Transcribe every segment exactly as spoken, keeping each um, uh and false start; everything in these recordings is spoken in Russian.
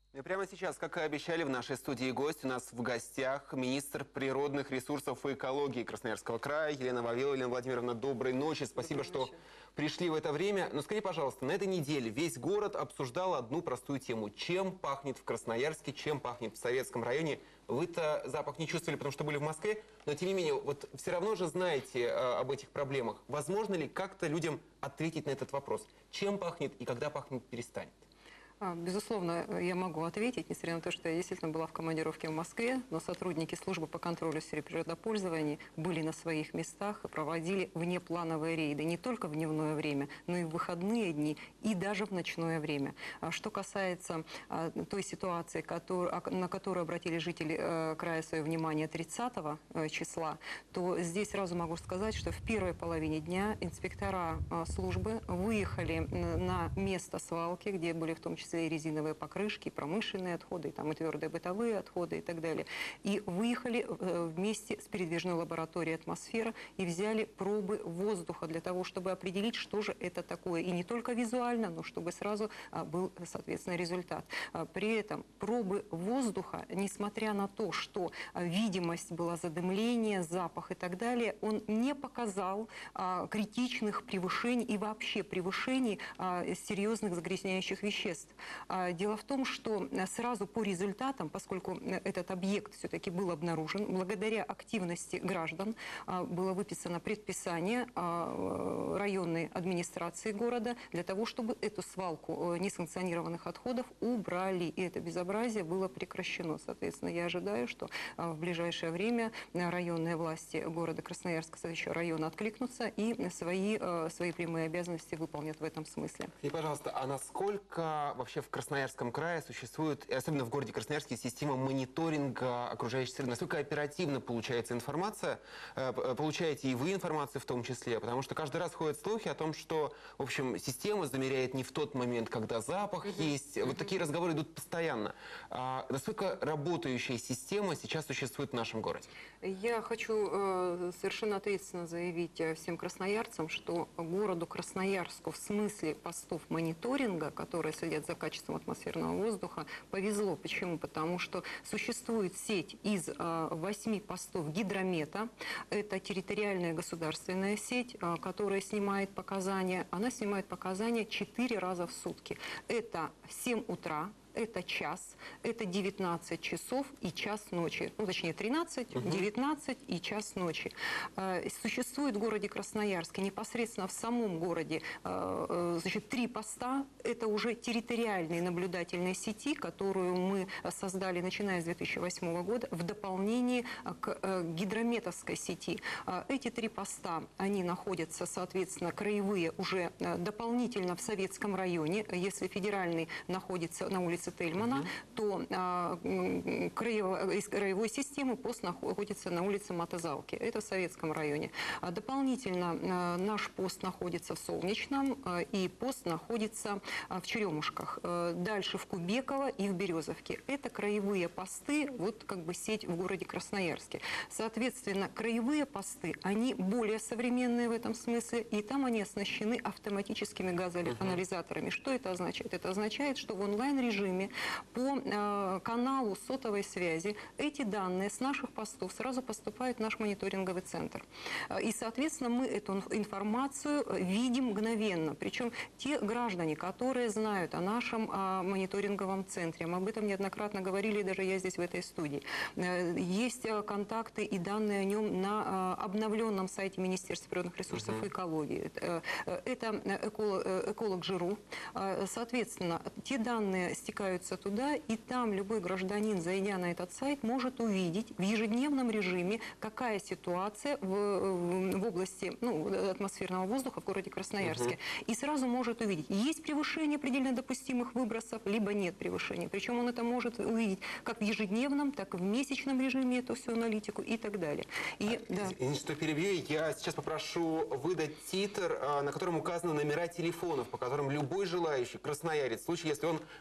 И прямо сейчас, как и обещали, в нашей студии гость, у нас в гостях министр природных ресурсов и экологии Красноярского края Елена Вавилова. Елена Владимировна, доброй ночи. Спасибо, что пришли в это время. Но скажите, пожалуйста, на этой неделе весь город обсуждал одну простую тему. Чем пахнет в Красноярске, чем пахнет в Советском районе? Вы-то запах не чувствовали, потому что были в Москве, но тем не менее, вот все равно же знаете э, об этих проблемах. Возможно ли как-то людям ответить на этот вопрос? Чем пахнет и когда пахнет перестанет? Безусловно, я могу ответить, несмотря на то, что я действительно была в командировке в Москве, но сотрудники службы по контролю в сфере природопользования были на своих местах и проводили внеплановые рейды не только в дневное время, но и в выходные дни, и даже в ночное время. Что касается той ситуации, на которую обратили жители края свое внимание тридцатого числа, то здесь сразу могу сказать, что в первой половине дня инспектора службы выехали на место свалки, где были в том числе и резиновые покрышки, промышленные отходы, там и твердые бытовые отходы и так далее. И выехали вместе с передвижной лабораторией «Атмосфера» и взяли пробы воздуха для того, чтобы определить, что же это такое. И не только визуально, но чтобы сразу был, соответственно, результат. При этом пробы воздуха, несмотря на то, что видимость была, задымление, запах и так далее, он не показал критичных превышений и вообще превышений серьезных загрязняющих веществ. Дело в том, что сразу по результатам, поскольку этот объект все-таки был обнаружен, благодаря активности граждан было выписано предписание районной администрации города для того, чтобы эту свалку несанкционированных отходов убрали. И это безобразие было прекращено. Соответственно, я ожидаю, что в ближайшее время районные власти города Красноярска, следующего района, откликнутся и свои, свои прямые обязанности выполнят в этом смысле. И, пожалуйста, а насколько вообще в Красноярском крае существует, особенно в городе Красноярске, система мониторинга окружающей среды? Насколько оперативно получается информация, получаете и вы информацию в том числе? Потому что каждый раз ходят слухи о том, что, в общем, система замеряет не в тот момент, когда запах uh-huh. есть. Uh-huh. Вот такие разговоры идут постоянно. А насколько работающая система сейчас существует в нашем городе? Я хочу э, совершенно ответственно заявить всем красноярцам, что городу Красноярску в смысле постов мониторинга, которые следят за качеством атмосферного воздуха, повезло. Почему? Потому что существует сеть из э, восьми постов гидромета. Это территориальная государственная сеть, э, которая снимает показания. Она снимает показания четыре раза в сутки. Это в семь утра. Это час, это девятнадцать часов и час ночи. Ну, точнее, тринадцать, девятнадцать и час ночи. Существует в городе Красноярске, непосредственно в самом городе, значит, три поста. Это уже территориальные наблюдательные сети, которую мы создали, начиная с две тысячи восьмого года, в дополнение к гидрометовской сети. Эти три поста, они находятся, соответственно, краевые уже дополнительно в Советском районе. Если федеральный находится на улице Тельмана, uh-huh. то а, краево, из краевой системы пост находится на улице Матазалки. Это в Советском районе. А дополнительно а, наш пост находится в Солнечном, а, и пост находится а, в Черемушках. А, дальше в Кубеково и в Березовке. Это краевые посты, вот как бы сеть в городе Красноярске. Соответственно, краевые посты, они более современные в этом смысле, и там они оснащены автоматическими газоанализаторами. Uh-huh. Что это означает? Это означает, что в онлайн-режиме по э, каналу сотовой связи эти данные с наших постов сразу поступают в наш мониторинговый центр. И, соответственно, мы эту информацию видим мгновенно. Причем те граждане, которые знают о нашем э, мониторинговом центре, мы об этом неоднократно говорили, даже я здесь в этой студии, э, есть контакты и данные о нем на э, обновленном сайте Министерства природных ресурсов uh-huh. и экологии. Э, э, это эколог, эколог ЖИРУ. Э, соответственно, те данные стекаются туда, и там любой гражданин, зайдя на этот сайт, может увидеть в ежедневном режиме, какая ситуация в, в области ну, атмосферного воздуха в городе Красноярске. Uh-huh. И сразу может увидеть, есть превышение предельно допустимых выбросов, либо нет превышения. Причем он это может увидеть как в ежедневном, так и в месячном режиме, эту всю аналитику и так далее. И, а, да. Извините, что перебью. Я сейчас попрошу выдать титр, на котором указаны номера телефонов, по которым любой желающий красноярец, в случае, если он почувствовал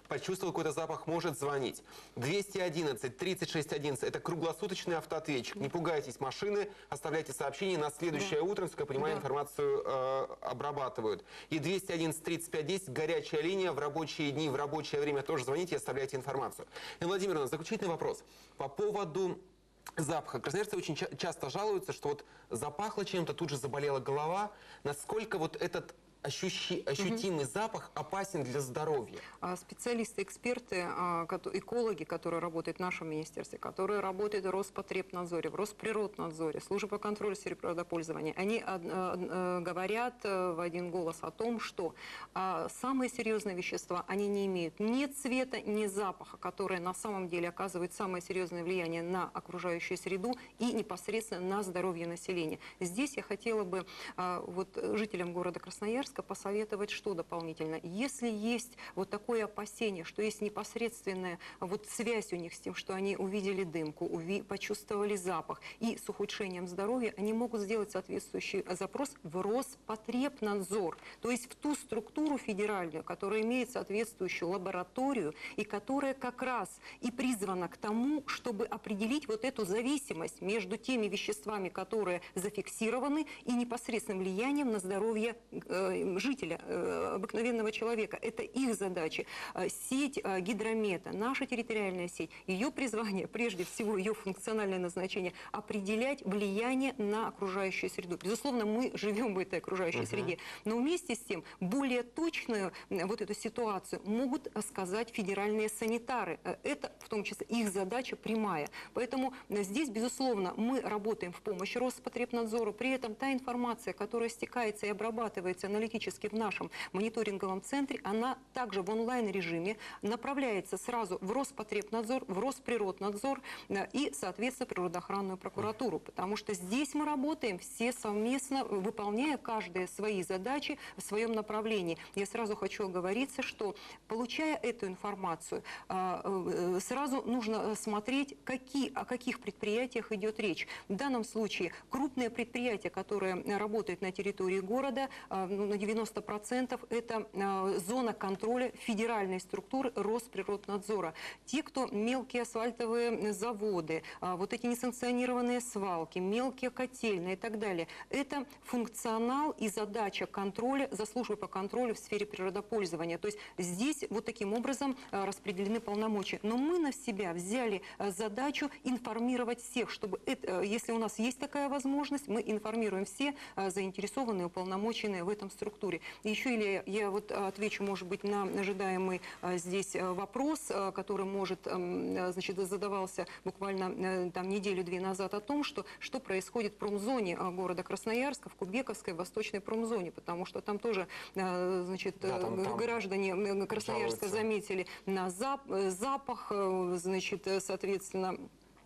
почувствовал какой-то запах, может звонить. двести одиннадцать тридцать шесть одиннадцать – это круглосуточный автоответчик. Не пугайтесь машины, оставляйте сообщения. На следующее Да. утро, насколько я понимаю, Да. информацию э, обрабатывают. И двести одиннадцать тридцать пять десять – горячая линия. В рабочие дни, в рабочее время тоже звоните и оставляйте информацию. Елена Владимировна, заключительный вопрос. По поводу запаха. Красноярцы очень ча- часто жалуются, что вот запахло чем-то, тут же заболела голова. Насколько вот этот ощущи- ощутимый запах опасен для здоровья? А Специалисты, эксперты, а, кото- экологи, которые работают в нашем министерстве, которые работают в Роспотребнадзоре, в Росприроднадзоре, Службе по контролю сферы природопользования, они од- э, говорят э, в один голос о том, что а, самые серьезные вещества, они не имеют ни цвета, ни запаха, которые на самом деле оказывают самое серьезное влияние на окружающую среду и непосредственно на здоровье населения. Здесь я хотела бы а, вот, жителям города Красноярска посоветовать что дополнительно. Если есть вот такое опасение, что есть непосредственная вот связь у них с тем, что они увидели дымку, уви- почувствовали запах и с ухудшением здоровья, они могут сделать соответствующий запрос в Роспотребнадзор, то есть в ту структуру федеральную, которая имеет соответствующую лабораторию и которая как раз и призвана к тому, чтобы определить вот эту зависимость между теми веществами, которые зафиксированы, и непосредственным влиянием на здоровье э, жителя, э, обыкновенного человека. Это их задача. Э, Сеть э, гидромета, наша территориальная сеть, ее призвание, прежде всего ее функциональное назначение, определять влияние на окружающую среду. Безусловно, мы живем в этой окружающей Мгм. среде, но вместе с тем более точную э, вот эту ситуацию могут э, сказать федеральные санитары. Э, Это в том числе их задача прямая. Поэтому э, здесь, безусловно, мы работаем в помощь Роспотребнадзору. При этом та информация, которая стекается и обрабатывается аналитически в нашем мониторинговом центре, она также в онлайн-режиме направляется сразу в Роспотребнадзор, в Росприроднадзор э, и, соответственно, природоохранную прокуратуру. Потому что здесь мы работаем все совместно, выполняя каждые свои задачи в своем направлении. Я сразу хочу оговориться, что, получая эту информацию, э, э, сразу нужно смотреть, какие, о каких предприятиях идет речь. В данном случае крупные предприятия, которые работают на территории города, э, ну, на девяносто процентов это э, зона контроля федеральной структуры Росприроднадзора. Те, кто мелкие асфальтовые заводы, э, вот эти несанкционированные свалки, мелкие котельные и так далее, это функционал и задача контроля за службой по контролю в сфере природопользования. То есть здесь вот таким образом э, распределены полномочия. Но мы на себя взяли э, задачу информировать всех, чтобы, это, э, если у нас есть такая возможность, мы информируем все э, заинтересованные, уполномоченные в этом структуре. И еще, Илья, я вот отвечу, может быть, на ожидаемый а, здесь а, вопрос, а, который, может, а, значит, задавался буквально а, там неделю-две назад о том, что, что происходит в промзоне а, города Красноярска, в Кубековской, восточной промзоне, потому что там тоже, а, значит, Да, там- там граждане Красноярска жалуются. заметили на зап- запах, а, значит, соответственно,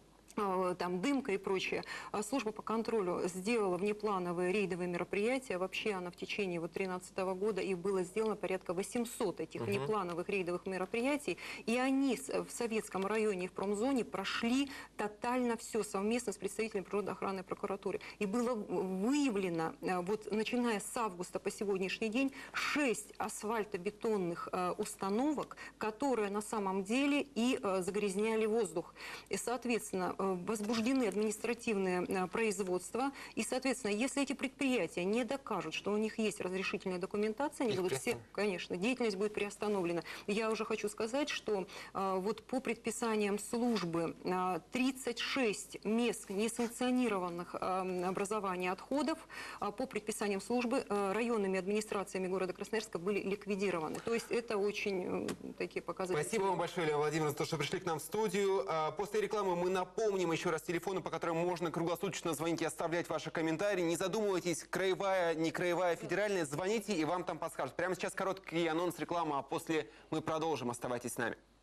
там дымка и прочее. А Служба по контролю сделала внеплановые рейдовые мероприятия. Вообще она в течение вот две тысячи тринадцатого года их было сделано порядка восемьсот этих Мгм. внеплановых рейдовых мероприятий. И они с- в Советском районе и в промзоне прошли тотально все совместно с представителями природоохранной прокуратуры. И было выявлено, э, вот начиная с августа по сегодняшний день, шесть асфальтобетонных э, установок, которые на самом деле и э, загрязняли воздух. И, соответственно, э, возбуждены административные э, производства. И, соответственно, если эти предприятия не докажут, что у них есть разрешительная документация, они Их будут все, приостановят. конечно, деятельность будет приостановлена. Я уже хочу сказать, что э, вот по предписаниям службы э, тридцать шесть мест несанкционированных э, образований отходов э, по предписаниям службы э, районными администрациями города Красноярска были ликвидированы. То есть это очень э, такие показатели. Спасибо вам большое, Елена Владимировна, за то, что пришли к нам в студию. А, После рекламы мы напомним еще раз телефоны, по которым можно круглосуточно звонить и оставлять ваши комментарии. Не задумывайтесь, краевая, не краевая, федеральная, звоните, и вам там подскажут. Прямо сейчас короткий анонс рекламы, а после мы продолжим. Оставайтесь с нами.